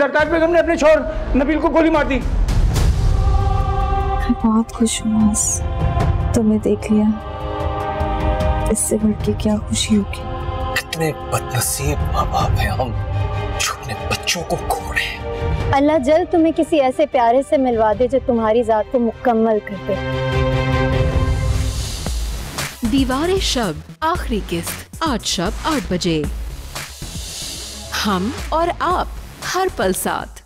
सरताज बेगम ने अपने शौहर नबील को गोली मार दी। मैं बहुत खुश हूँ आज तुम्हें देख लिया, इससे बढ़ के क्या खुशी होगी। कितने बदनसीब माँ बाप हैं हम जो अपने बच्चों को खो रहे हैं। अल्लाह जल्द तुम्हें किसी ऐसे प्यारे से मिलवा दे जो तुम्हारी जात को मुकम्मल कर दे। दीवारे शब आखिरी किस्त आज शब 8 बजे। हम और आप हर पल साथ।